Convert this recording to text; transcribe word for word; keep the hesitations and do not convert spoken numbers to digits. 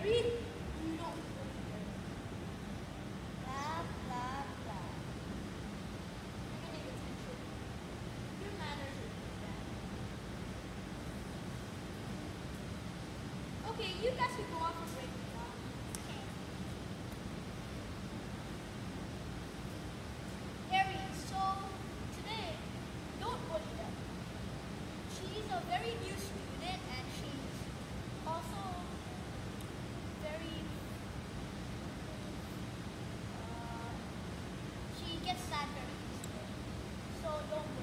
Harry, you don't. Blah, blah, blah. You're getting attention. Your manners are pretty bad. Okay, you guys can go off for break now. Okay. Harry, so today, don't bully them. She's a very new student and she's also very, uh, she gets sad very easily. So don't